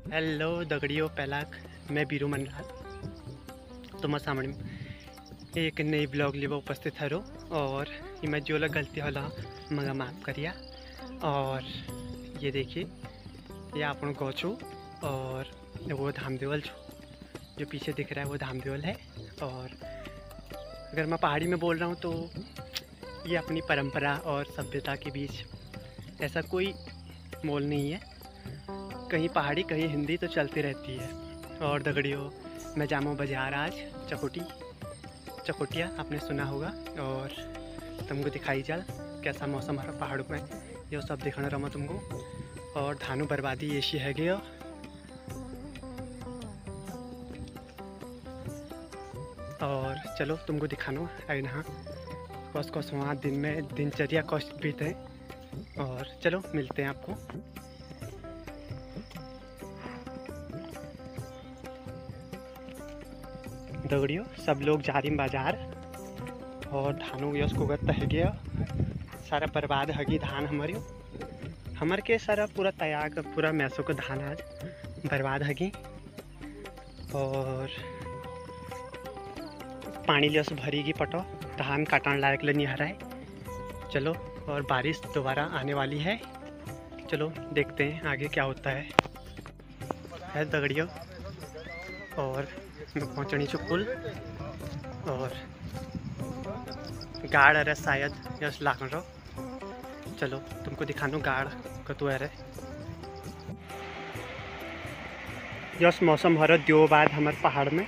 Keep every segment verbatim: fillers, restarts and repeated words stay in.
Hello दगड़ियों, पहला मैं बीरू मनलाल तुम्हारे सामने एक नई ब्लॉग लिए उपस्थित हरो और मैं जो लोग गलती होला मगा माफ़ करिया। और ये देखिए, ये आप गौचू और वो धामदेवल छो जो पीछे दिख रहा है वो धामदेवल है। और अगर मैं पहाड़ी में बोल रहा हूँ तो ये अपनी परंपरा और सभ्यता के बीच ऐसा कोई मोल नहीं है, कहीं पहाड़ी कहीं हिंदी तो चलती रहती है। और दगड़ियों, मैं जामो बाजार आज चकोटी चकोटिया आपने सुना होगा और तुमको दिखाई चल कैसा मौसम है पहाड़ों में, ये सब दिखाना रहा तुमको। और धानु बर्बादी ऐसी है गयो और चलो तुमको दिखानो आई ना कौस कौस वहाँ दिन में दिनचर्या कौश बीते हैं। और चलो मिलते हैं आपको। दगड़ियों, सब लोग जा रही बाजार और धानों यश को गत है गया सारा बर्बाद हगी धान हमारी हमार के सारा पूरा तैयार पूरा मैसों को धान आज बर्बाद हगी। और पानी लियस भरीगी पटो धान काटने लायक नहीं हराए। चलो, और बारिश दोबारा आने वाली है, चलो देखते हैं आगे क्या होता है। है दगड़ियों, और मैं पहुँचनी चु पुल और गाड़ अरे शायद यस लागन रो। चलो तुमको दिखानो गाड़ कतु अरे यस मौसम हर दो बाद हमारे पहाड़ में।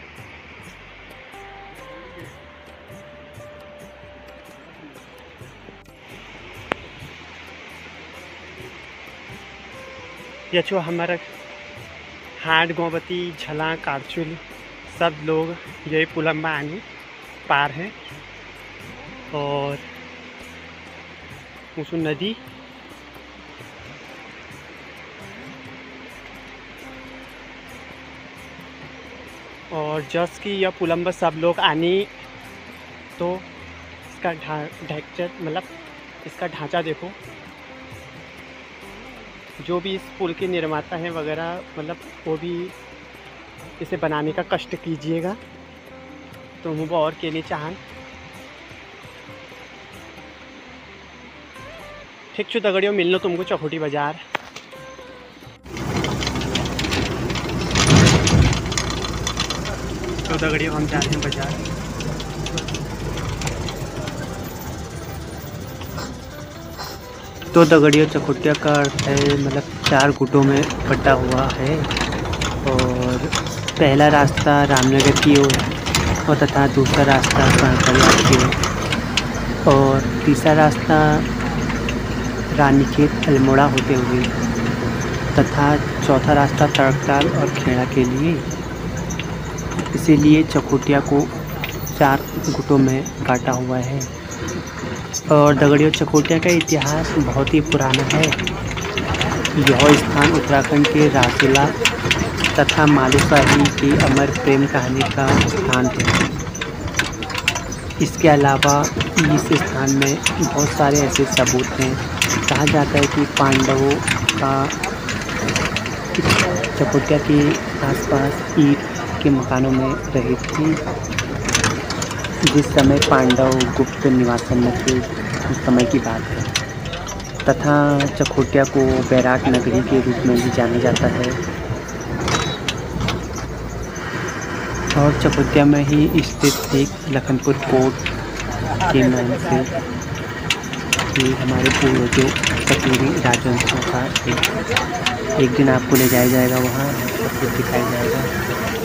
ये छो हमारा हाट गोमती झला कारचुल सब लोग यही पुलम्बा आनी पार हैं। और उसु नदी और जस की यह पुलम्बा सब लोग आनी तो इसका ढा ढैक्चर मतलब इसका ढांचा देखो, जो भी इस पुल के निर्माता हैं वगैरह मतलब वो भी इसे बनाने का कष्ट कीजिएगा तो हम वो और के लिए चाहन। ठीक छो दगड़ियों, मिलनो तुमको चकोटी बाजार। तो दगड़ियों हम जा रहे हैं बाजार। तो दगड़ियों, चकोटिया का अर्थ है मतलब चार गुटों में बटा हुआ है। और पहला रास्ता रामनगर की ओर और तथा दूसरा रास्ता कणकरिया की ओर और तीसरा रास्ता रानीखेत अल्मोड़ा होते हुए तथा चौथा रास्ता तड़कताल और खेड़ा के लिए। इसीलिए चकोटिया को चार गुटों में काटा हुआ है। और दगड़ियों, चकोटिया का इतिहास बहुत ही पुराना है। यह स्थान उत्तराखंड के रासुला तथा मालूशाही की अमर प्रेम कहानी का स्थान है। इसके अलावा इस स्थान में बहुत सारे ऐसे सबूत हैं। कहा जाता है कि पांडवों का चकोटिया के आसपास ईंट के मकानों में रही थी जिस समय पांडव गुप्त निवासन में थे, उस समय की बात है। तथा चकोटिया को बैराट नगरी के रूप में भी जाना जाता है। और चकोटिया में ही स्थित एक लखनपुर कोट के नाम से ये हमारे पूर्वजों कपूरी राजवंशों का एक एक दिन आपको ले जाया जाएगा, वहाँ सब कुछ दिखाया जाएगा।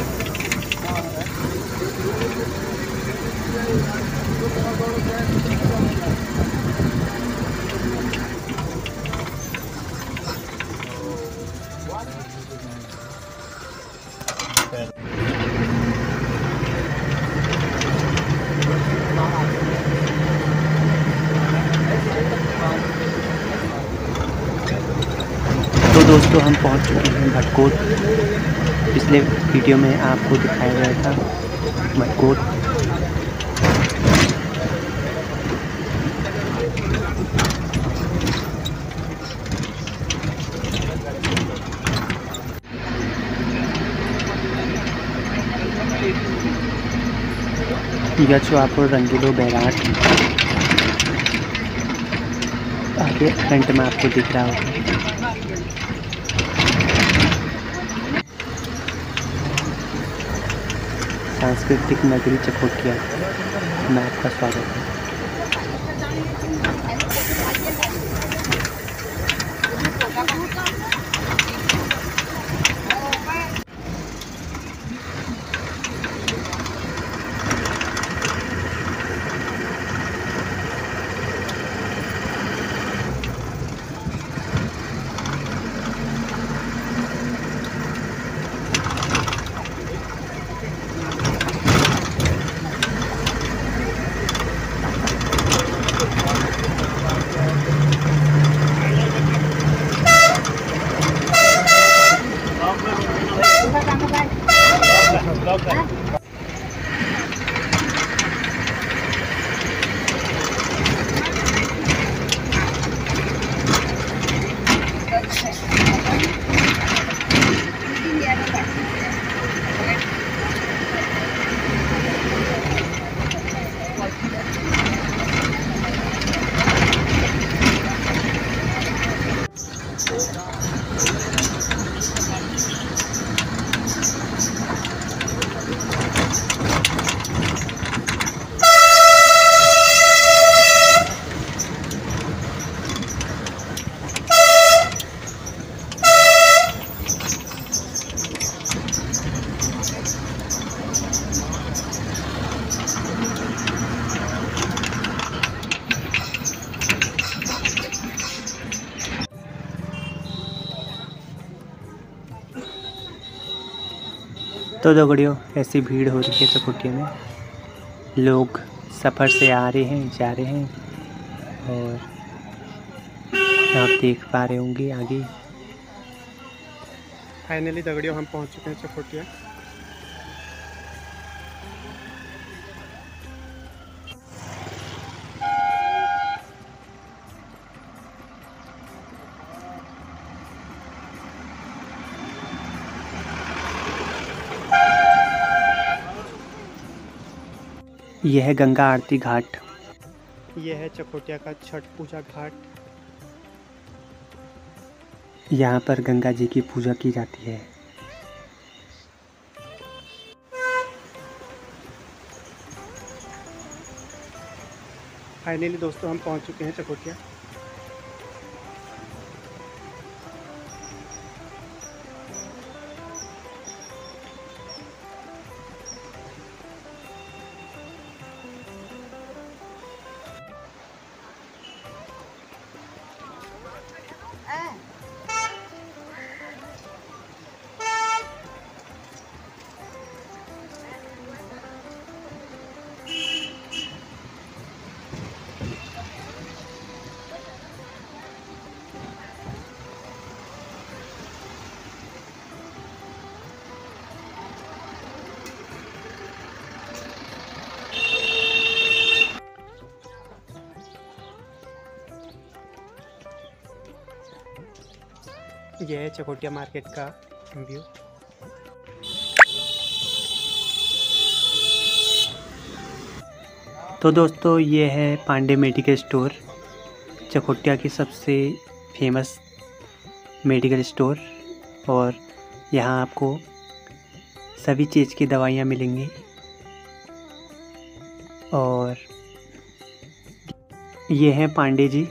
तो दोस्तों, हम पहुंच चुके हैं भटकोट। पिछले वीडियो में आपको दिखाया गया था भटकोट। यह जो आपको रंगीलो बैराग आगे फ्रंट में आपको दिख रहा होगा। सांस्कृतिक नगरी चकोटिया में आपका स्वागत है। तो दगड़ियों, ऐसी भीड़ हो रही है चकोटिया में। लोग सफ़र से आ रहे हैं, जा रहे हैं और आप देख पा रहे होंगे आगे। फाइनली दगड़ियों हम पहुंच चुके हैं चकोटिया। यह है गंगा आरती घाट। यह है चकोटिया का छठ पूजा घाट। यहाँ पर गंगा जी की पूजा की जाती है। फाइनली दोस्तों हम पहुँच चुके हैं चकोटिया। यह है चकोटिया मार्केट का व्यू। तो दोस्तों, ये है पांडे मेडिकल स्टोर, चकोटिया की सबसे फेमस मेडिकल स्टोर। और यहाँ आपको सभी चीज़ की दवाइयाँ मिलेंगी। और ये हैं पांडे जी।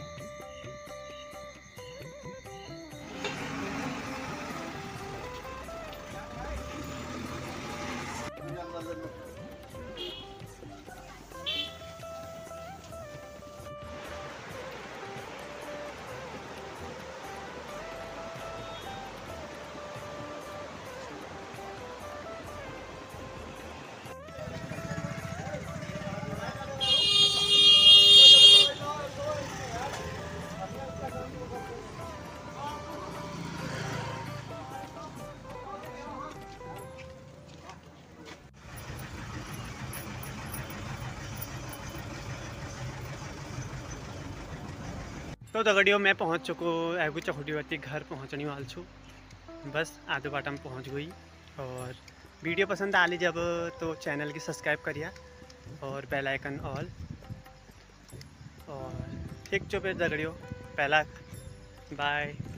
तो दगड़ियों, मैं पहुंच चुको एगो चकोटियावती घर पहुंचने वाल छू। बस आधे बाटा में पहुंच गई। और वीडियो पसंद आ ली जब तो चैनल की सब्सक्राइब करिए और बेल आइकन ऑल। और ठीक जो पे दगड़ियों पहला बाय।